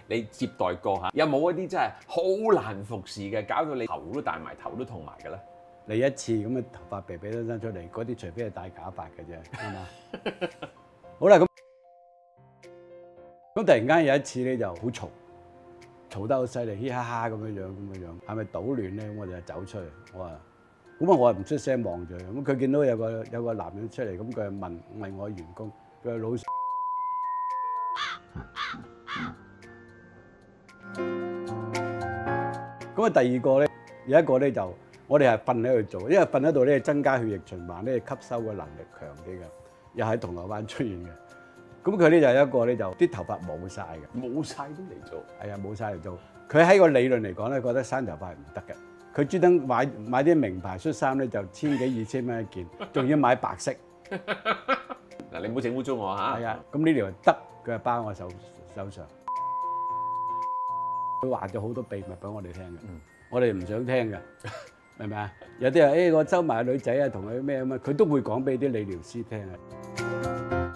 你接待過嚇，有冇一啲真係好難服侍嘅，搞到你頭都大埋，頭都痛埋嘅咧？ 你一次咁嘅頭髮鼻都伸出嚟，嗰啲除非係戴假髮嘅啫，係嘛？好啦，咁突然間有一次咧就好嘈得好犀利，嘻哈哈咁樣，係咪搗亂咧？咁我就走出嚟，我係唔出聲望住佢，咁佢見到有個男人出嚟，咁佢問我員工，佢話老實。咁啊，第二個咧有一個咧就我哋係瞓喺度做，因為瞓喺度咧增加血液循環咧，吸收嘅能力強啲嘅，又喺銅鑼灣出現嘅。咁佢咧就有一個咧就啲頭髮冇晒嘅， 冇晒都嚟做， 係啊冇晒嚟做。佢喺個理論嚟講咧，覺得生頭髮係唔得嘅。佢專登買啲名牌恤衫咧，就1000幾2000蚊一件，仲要買白色。 嗱，你唔好整污糟我嚇。 係啊，咁呢條得，佢就包我手上。佢話咗好多秘密俾我哋聽嘅，我哋唔想聽嘅，明唔明啊？有啲人我收埋個女仔啊，同佢咩咁啊，佢都會講俾啲理療師聽嘅。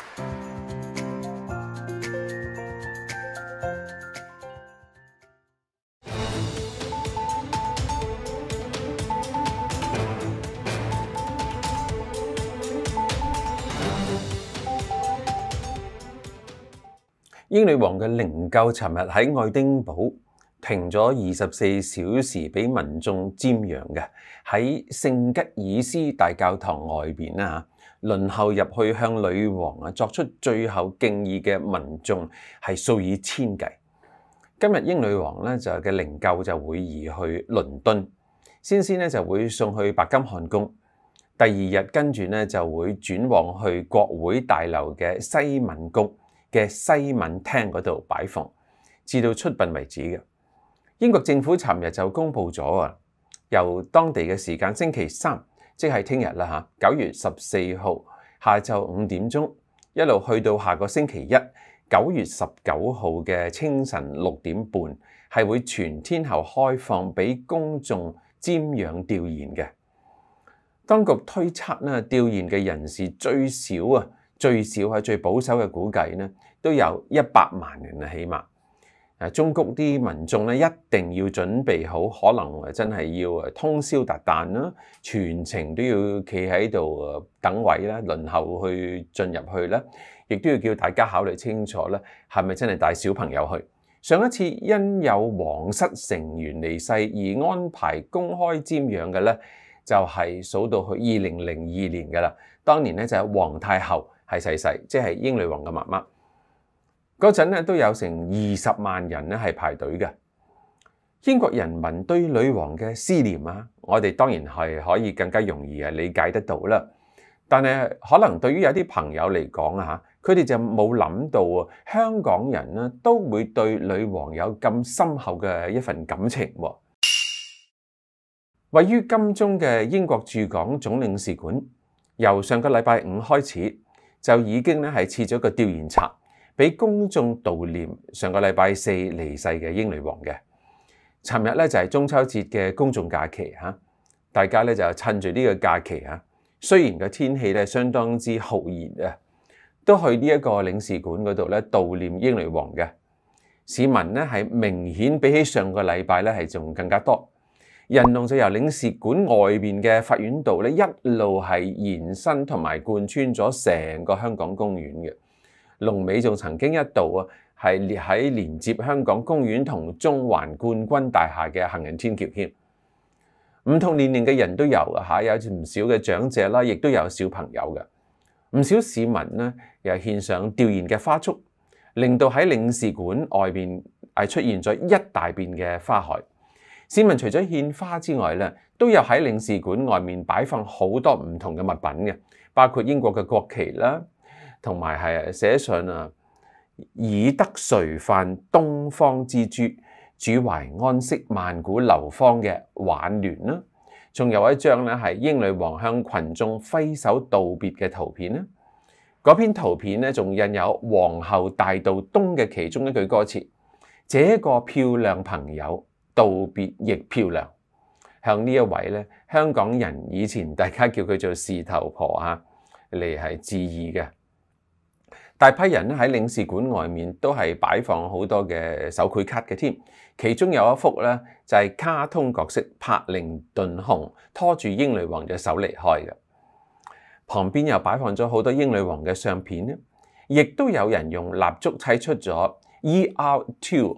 英女王嘅靈柩尋日喺愛丁堡停咗24小時俾民眾瞻仰嘅，喺聖吉爾斯大教堂外邊啦嚇，輪候入去向女王作出最後敬意嘅民眾係數以千計。今日英女王咧嘅靈柩就會移去倫敦，先咧就會送去白金漢宮，第二日跟住咧就會轉往去國會大樓嘅西敏宮嘅西敏廳嗰度擺放，至到出殯為止嘅。英國政府尋日就公布咗啊，由當地嘅時間星期三，即係聽日啦嚇，9月14號下晝5點鐘，一路去到下個星期一9月19號嘅清晨6點半，係會全天候開放俾公眾瞻仰弔唁嘅。當局推測咧，弔唁嘅人士最少係最保守嘅估計咧，都有100萬人啊，起碼。中谷啲民眾咧一定要準備好，可能真係要通宵達旦啦，全程都要企喺度等位啦，輪候去進入去啦，亦都要叫大家考慮清楚啦，係咪真係帶小朋友去？上一次因有皇室成員離世而安排公開瞻仰嘅咧，就係數到去2002年㗎啦。當年咧就係皇太后係逝世，即係英女王嘅媽媽。嗰陣咧都有成20萬人咧係排隊嘅。英國人民對女王嘅思念啊，我哋當然係可以更加容易理解得到啦。但係可能對於有啲朋友嚟講啊，佢哋就冇諗到啊，香港人咧都會對女王有咁深厚嘅一份感情喎。位於金鐘嘅英國駐港總領事館，由上個禮拜5開始就已經咧係設咗個弔唁冊，俾公眾悼念上個禮拜4離世嘅英女王嘅。尋日咧就係中秋節嘅公眾假期嚇，大家咧就趁住呢個假期嚇，雖然個天氣咧相當之酷熱啊，都去呢一個領事館嗰度咧悼念英女王嘅。市民咧係明顯比起上個禮拜咧係仲更加多，人龍就由領事館外邊嘅法院道咧一路係延伸同埋貫穿咗成個香港公園嘅。龍尾仲曾經一度啊，係列喺連接香港公園同中環冠軍大廈嘅行人天橋添。唔同年齡嘅人都有啊，有唔少嘅長者啦，亦都有小朋友嘅。唔少市民呢又獻上弔唁嘅花束，令到喺領事館外邊係出現咗一大片嘅花海。市民除咗獻花之外咧，都有喺領事館外面擺放好多唔同嘅物品嘅，包括英國嘅國旗啦，同埋係寫上啊以德垂範東方之珠，主懷安息萬古流芳嘅挽聯啦，仲有一張咧係英女王向群眾揮手道別嘅圖片啦。嗰篇圖片咧仲印有皇后大道東嘅其中一句歌詞：這個漂亮朋友道別亦漂亮。向呢一位咧香港人以前大家叫佢做事頭婆啊嚟係致意嘅。 大批人咧喺領事館外面都係擺放好多嘅手繪卡嘅添，其中有一幅咧就係卡通角色柏靈頓熊拖住英女王嘅手離開嘅，旁邊又擺放咗好多英女王嘅相片咧，亦都有人用蠟燭砌出咗 ER2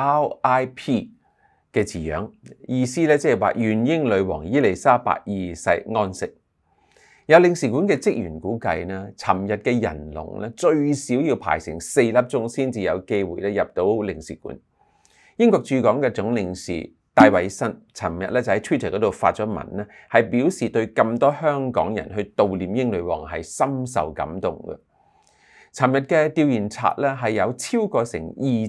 RIP 嘅字樣，意思咧即係話願英女王伊麗莎白二世安息。有領事館嘅職員估計呢，尋日嘅人龍咧最少要排成4粒鐘先至有機會咧入到領事館。英國駐港嘅總領事戴偉新尋日咧就喺 Twitter 嗰度發咗文咧，係表示對咁多香港人去悼念英女王係深受感動嘅。尋日嘅弔唁冊咧係有超過成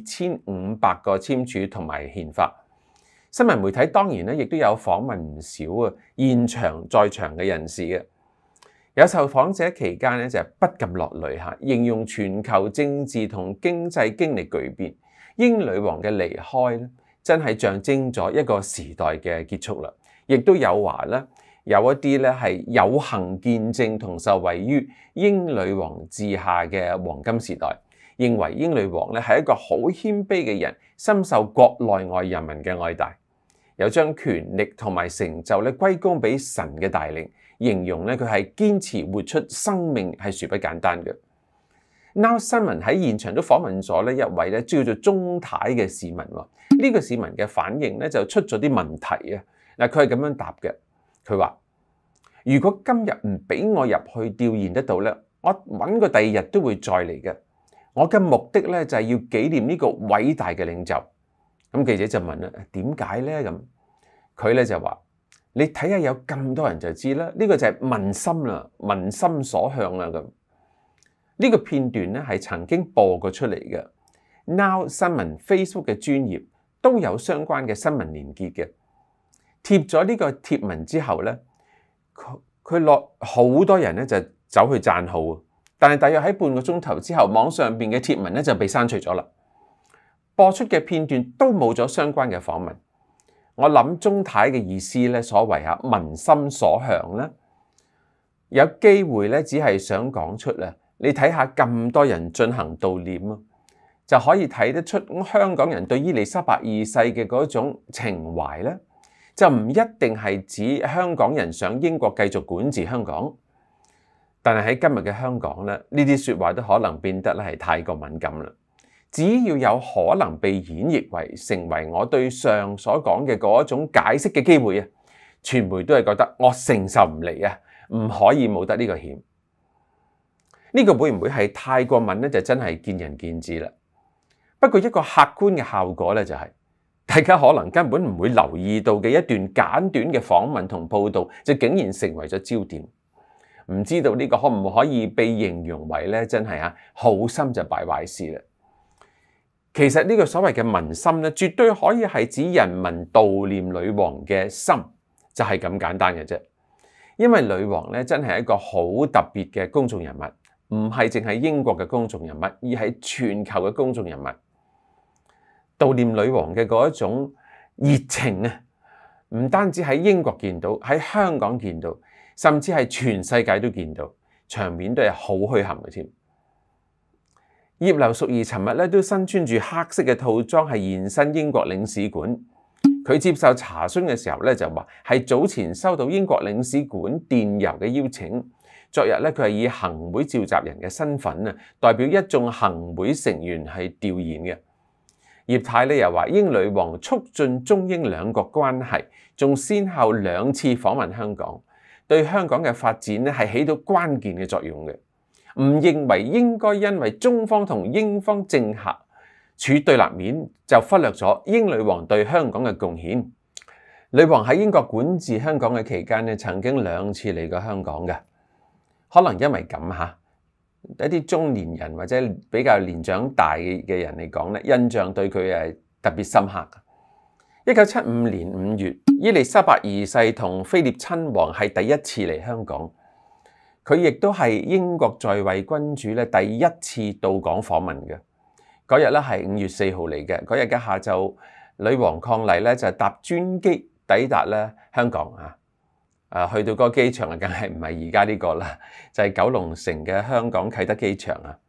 2500個簽署同埋獻花。新聞媒體當然咧亦都有訪問唔少現場在場嘅人士嘅。有受訪者期間咧就不禁落淚嚇，形容全球政治同經濟經歷巨變，英女王嘅離開咧真係象徵咗一個時代嘅結束啦。亦都有話咧，有一啲咧係有幸見證同受惠於英女王治下嘅黃金時代，認為英女王咧係一個好謙卑嘅人，深受國內外人民嘅愛戴，有將權力同埋成就咧歸功俾神嘅帶領。形容咧佢係堅持活出生命係殊不簡單嘅。Now 新聞喺現場都訪問咗咧一位咧叫做鐘太嘅市民喎，呢個市民嘅反應咧就出咗啲問題啊。嗱，佢係咁樣答嘅，佢話：如果今日唔俾我入去弔唁得到咧，我揾個第二日都會再嚟嘅。我嘅目的咧就係要紀念呢個偉大嘅領袖。咁記者就問啦：點解咧？咁佢咧就話：你睇下有咁多人就知啦，呢個就係民心啦，民心所向啦咁。呢個片段咧係曾經播過出嚟嘅。Now 新聞 Facebook 嘅專頁都有相關嘅新聞連結嘅。貼咗呢個貼文之後咧，佢落好多人咧就走去讚好，但係大約喺半個鐘頭之後，網上邊嘅貼文咧就被刪除咗啦。播出嘅片段都冇咗相關嘅訪問。我諗鐘太嘅意思咧，所謂民心所向咧，有機會咧，只係想講出咧，你睇下咁多人進行悼念啊，就可以睇得出香港人對伊麗莎白二世嘅嗰種情懷咧，就唔一定係指香港人想英國繼續管治香港。但係喺今日嘅香港咧，呢啲説話都可能變得咧係太過敏感啦。只要有可能被演繹為成為我對上所講嘅嗰種解釋嘅機會啊，傳媒都係覺得我承受唔嚟啊，唔可以冇得呢個險。呢個會唔會係太過敏咧？就真係見仁見智啦。不過一個客觀嘅效果咧，就係大家可能根本唔會留意到嘅一段簡短嘅訪問同報導，就竟然成為咗焦點。唔知道呢個可唔可以被形容為咧，真係好心就敗壞事啦。其實呢個所謂嘅民心咧，絕對可以係指人民悼念女王嘅心，就係咁簡單嘅啫。因為女王咧真係一個好特別嘅公眾人物，唔係淨係英國嘅公眾人物，而係全球嘅公眾人物。悼念女王嘅嗰一種熱情啊，唔單止喺英國見到，喺香港見到，甚至係全世界都見到，場面都係好墟冚嘅添。葉劉淑儀尋日咧都身穿住黑色嘅套裝，係現身英國領事館。佢接受查詢嘅時候咧就話係早前收到英國領事館電郵嘅邀請。昨日咧佢係以行會召集人嘅身份啊，代表一眾行會成員係弔唁嘅。葉太咧又話英女王促進中英兩國關係，仲先後2次訪問香港，對香港嘅發展咧係起到關鍵嘅作用嘅。唔認為應該因為中方同英方政客處對立面，就忽略咗英女王對香港嘅貢獻。女王喺英國管治香港嘅期間咧，曾經2次嚟過香港嘅。可能因為咁一啲中年人或者比較年長大嘅人嚟講咧，印象對佢係特別深刻。1975年5月，伊麗莎白二世同菲臘親王係第一次嚟香港。佢亦都係英國在位君主咧第一次到港訪問嘅。嗰日咧係5月4號嚟嘅。嗰日嘅下晝，女王伉儷咧就搭專機抵達咧香港啊。去到嗰個機場啊，梗係唔係而家呢個啦，就係九龍城嘅香港啟德機場啊。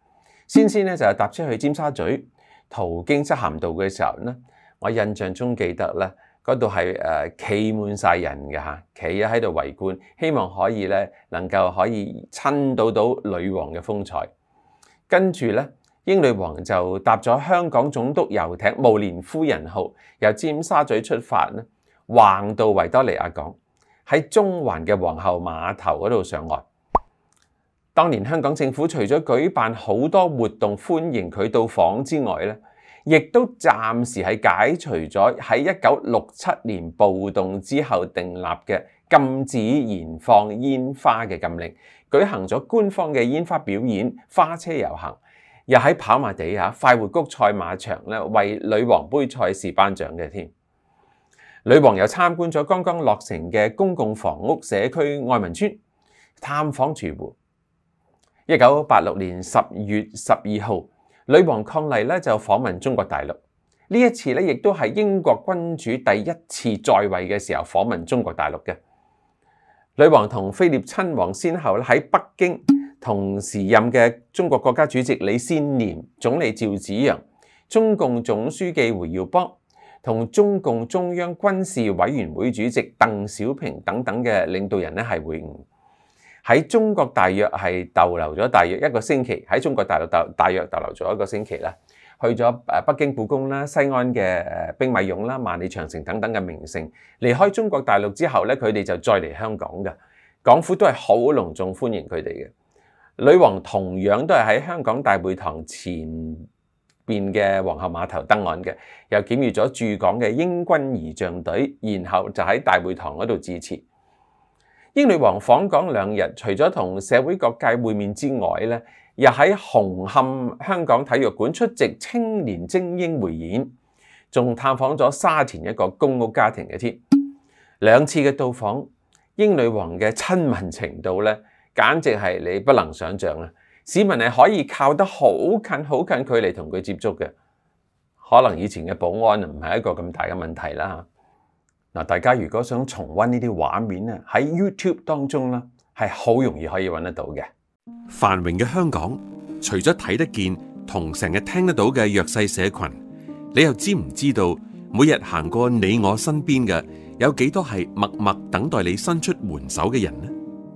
先咧就係搭車去尖沙咀，途經漆咸道嘅時候咧，我印象中記得咧，嗰度係企滿晒人嘅嚇，企喺度圍觀，希望可以咧能夠可以親到女王嘅風采。跟住咧，英女王就搭咗香港總督遊艇慕蓮夫人號，由尖沙咀出發咧，橫到維多利亞港，喺中環嘅皇后碼頭嗰度上岸。當年香港政府除咗舉辦好多活動歡迎佢到訪之外咧，亦都暫時係解除咗喺1967年暴動之後訂立嘅禁止燃放煙花嘅禁令，舉行咗官方嘅煙花表演、花車遊行，又喺跑馬地快活谷賽馬場咧為女王杯賽事頒獎嘅添。女王又參觀咗剛剛落成嘅公共房屋社區愛民村，探訪住戶。1986年10月12號，女王伉儷咧就訪問中國大陸。呢一次咧亦都係英國君主第一次在位嘅時候訪問中國大陸嘅。女王同菲臘親王先後喺北京同時任嘅中國國家主席李先念、總理趙紫陽、中共總書記胡耀邦同中共中央軍事委員會主席鄧小平等等嘅領導人咧係會晤。喺中國大約係逗留咗大約一個星期，喺中國大陸大約逗留咗一個星期啦，去咗北京故宮啦、西安嘅兵馬俑啦、萬里長城等等嘅名勝。離開中國大陸之後咧，佢哋就再嚟香港嘅，港府都係好隆重歡迎佢哋嘅。女王同樣都係喺香港大會堂前邊嘅皇后碼頭登岸嘅，又檢閱咗駐港嘅英軍儀仗隊，然後就喺大會堂嗰度致辭。英女王訪港2日，除咗同社會各界會面之外咧，又喺紅磡香港體育館出席青年精英匯演，仲探訪咗沙田一個公屋家庭嘅添。2次嘅到訪，英女王嘅親民程度咧，簡直係你不能想象啊！市民係可以靠得好近距離同佢接觸嘅，可能以前嘅保安唔係一個咁大嘅問題啦。嗱，大家如果想重溫呢啲畫面咧，喺 YouTube 當中咧係好容易可以揾得到嘅。 繁榮嘅香港，除咗睇得見同成日聽得到嘅弱勢社群，你又知唔知道每日行過你我身邊嘅有幾多係默默等待你伸出援手嘅人呢？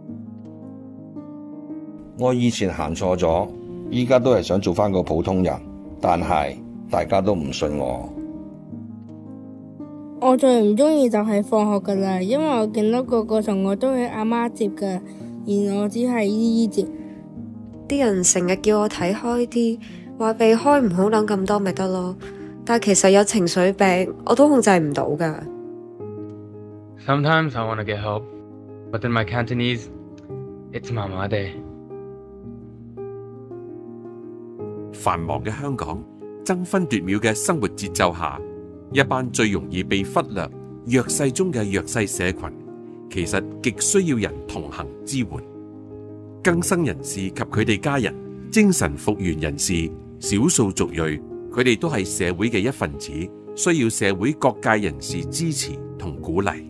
我以前行錯咗，依家都係想做返個普通人，但係大家都唔信我。 我最唔中意就係放學噶啦，因為我見到個個同學都係阿媽接噶，而我只係姨姨接。 啲人成日叫我睇開啲，話避開唔好諗咁多咪得咯，但其實有情緒病我都控制唔到噶。 Sometimes I want to get help, but in my Cantonese, it's 麻麻地。 繁忙嘅香港，爭分奪秒嘅生活節奏下，一班最容易被忽略、弱勢中嘅弱勢社群，其實極需要人同行支援。更生人士及佢哋家人、精神復原人士、少數族裔，佢哋都係社會嘅一份子，需要社會各界人士支持同鼓勵。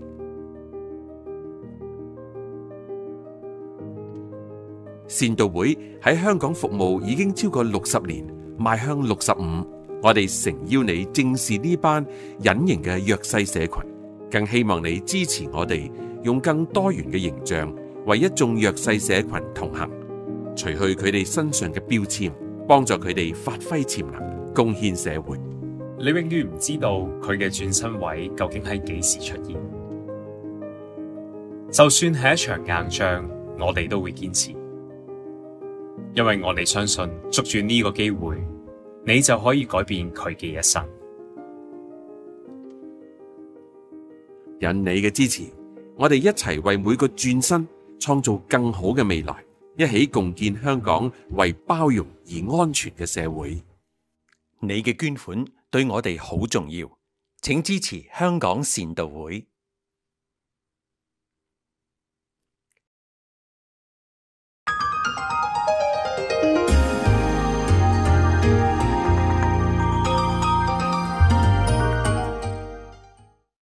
善道會喺香港服務已經超過60年，邁向65。我哋誠邀你正視呢班隱形嘅弱勢社群，更希望你支持我哋用更多元嘅形象，為一眾弱勢社群同行，除去佢哋身上嘅標籤，幫助佢哋發揮潛能，貢獻社會。 你永遠唔知道佢嘅轉身位究竟喺幾時出現，就算係一場硬仗，我哋都會堅持，因為我哋相信捉住呢個機會，你就可以改變佢嘅一生。 有你嘅支持，我哋一齊為每個轉身創造更好嘅未來，一起共建香港為包容而安全嘅社會。 你嘅捐款對我哋好重要，請支持香港善道會。